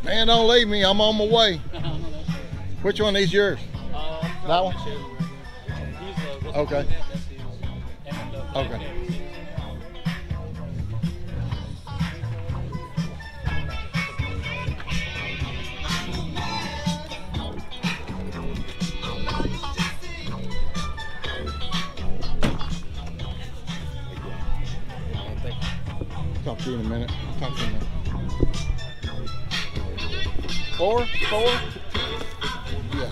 Man, don't leave me. I'm on my way. Which one is yours? That one? Okay. Okay. Talk to you in a minute. Talk to you in a minute. 4? Yeah.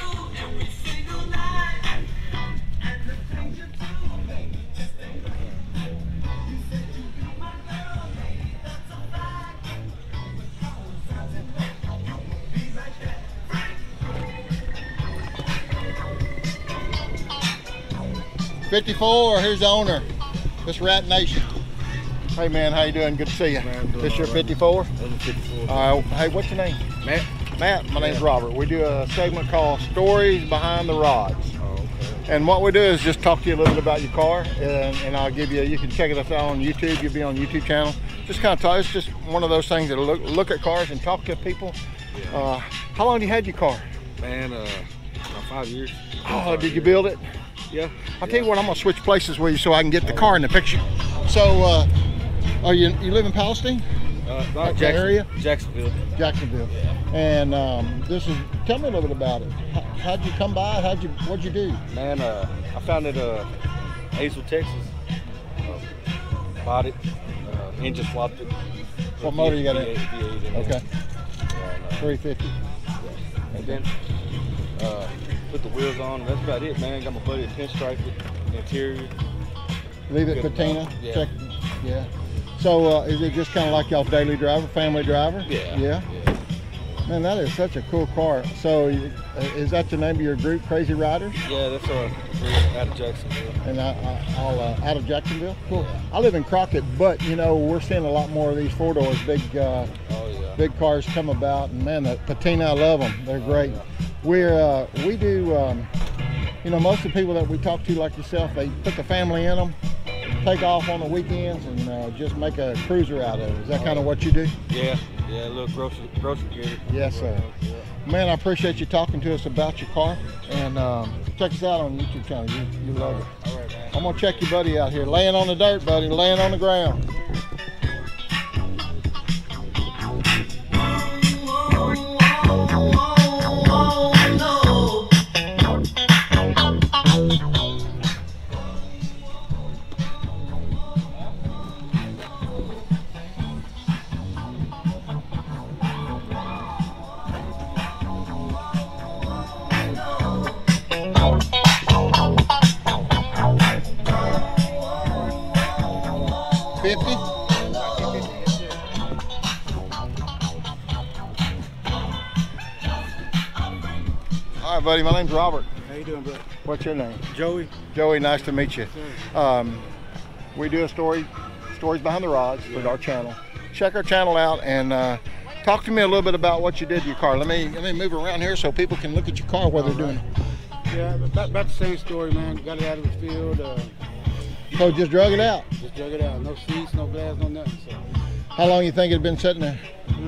$54. Here's the owner. This Rat Nation. Hey man, how you doing? Good to see you. Man, this your 54? This is 54. Hey, what's your name? Matt. Matt, my name's Robert. We do a segment called Stories Behind the Rods. Oh, okay. And what we do is just talk to you a little bit about your car, and I'll give you can check us out on YouTube. You'll be on YouTube channel. Just kind of talk. It's just one of those things that look at cars and talk to people. Yeah. How long have you had your car? Man, about 5 years. Oh, did you build it? Yeah. I'll tell you what, I'm gonna switch places with you so I can get the car in the picture. So, you live in Palestine? Area? Jacksonville. Jacksonville. Yeah. And tell me a little bit about it. How'd you come by? What'd you do? Man, I found it Hazel, Texas. Bought it, engine swapped it. What motor you got in? V8 okay. 350. Yeah. And then put the wheels on. That's about it, man. Got my buddy a pinstripe it, interior. Leave it patina. Yeah. Check. Yeah. So is it just kind of like y'all daily driver, family driver? Yeah. Yeah. Man, that is such a cool car. So is that the name of your group, Crazy Riders? Yeah, that's our group out of Jacksonville. And all out of Jacksonville? Cool. Yeah. I live in Crockett, but you know, we're seeing a lot more of these 4-doors, big cars come about. And man, the patina, I love them. They're great. Yeah. We do, you know, most of the people that we talk to like yourself, they put the family in them, take off on the weekends, and just make a cruiser out of it. Is that kind of what you do? Yeah, a little grocery gear. Yes, sir. Yeah. Man, I appreciate you talking to us about your car, and check us out on the YouTube channel. You love it. All right, man. I'm gonna check your buddy out here, laying on the dirt, buddy, laying on the ground. All right, buddy, my name's Robert. How you doing, bro? What's your name? Joey. Joey, nice to meet you. We do a stories behind the rods with our channel. Check our channel out and talk to me a little bit about what you did to your car. Let me move around here so people can look at your car while they're doing it. Yeah, about the same story, man. Got it out of the field. So just drug it out? Just drug it out. No seats, no glass, no nothing. So. How long you think it had been sitting there?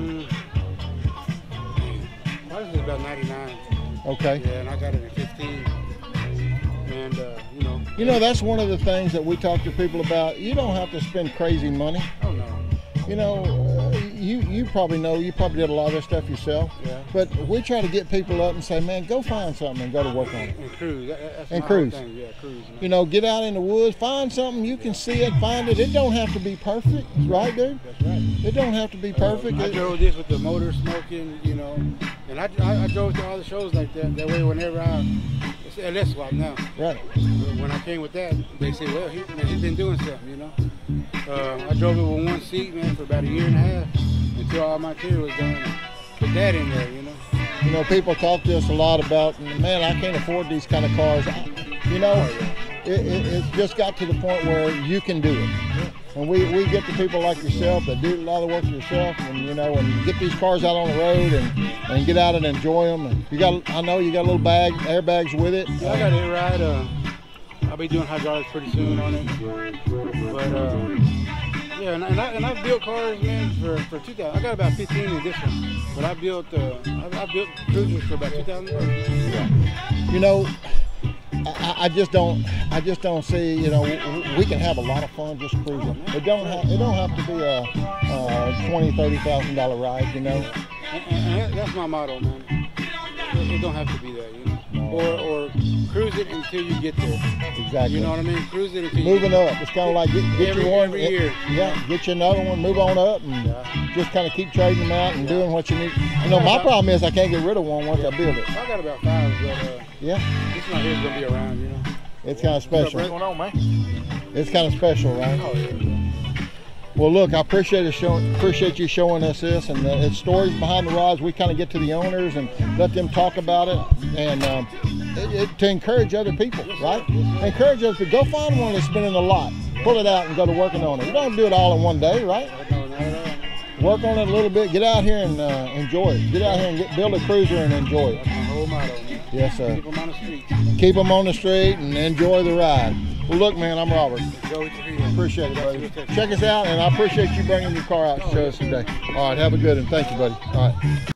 Probably about 99. Okay. Yeah, and I got it in 15. And, You know, that's one of the things that we talk to people about. You don't have to spend crazy money. Oh, no. You know, you probably know, you probably did a lot of this stuff yourself. Yeah. But we try to get people up and say, man, go find something and go to work on it. And cruise. That's and my cruise. Thing. Yeah, cruise. Man. You know, get out in the woods, find something, you can see it, find it. It don't have to be perfect, right, dude? That's right. It don't have to be perfect. I drove this with the motor smoking, you know, and I drove to all the shows like that. That way, whenever it's LS swap now. Right. When I came with that, they say, well, he's been doing something, you know. I drove it with one seat, man, for about a year and a half until all my material was done. And put that in there, you know. You know, people talk to us a lot about, man, I can't afford these kind of cars. You know, it's just got to the point where you can do it. And we get to people like yourself that do a lot of the work yourself, and you know, and get these cars out on the road and get out and enjoy them. And you got, I know you got a little airbags with it. Yeah, I got it right. I'll be doing hydraulics pretty soon on it. But Yeah, and I've built cars, man, for 2,000. I got about 15 in this one, but I built cruisers for about 2,000. Yeah. You know, I just don't see. You know, we can have a lot of fun just cruising. It don't have to be a $20,000-$30,000 ride. You know. And that's my motto, man. It don't have to be that, you know. Or cruise it until you get there. Exactly. You know what I mean? Cruise it until moving up. It's kind of like get your one every year. Yeah, get you another one, move on up, and just kind of keep trading them out and doing what you need. You know, my problem is I can't get rid of one once I build it. I got about 5, but yeah, this one here is gonna be around, you know. It's kind of special. What's going on, man? It's kind of special, right? Oh yeah. Well, look, I appreciate you showing us this, and it's stories behind the rods. We kind of get to the owners and let them talk about it, and to encourage other people, right? Encourage us to go find one that's been in the lot, pull it out, and go to working on it. You don't do it all in one day, right? No, not at all. Work on it a little bit. Get out here and enjoy it. Get out here and build a cruiser and enjoy it. That's my whole motto, man. Yes, sir. Keep them on the street. Keep them on the street and enjoy the ride. Well, look, man, I'm Robert. Go with your feet. Appreciate it, buddy. Check us out, and I appreciate you bringing your car out to show us today. All right, have a good one. Thank you, buddy. All right.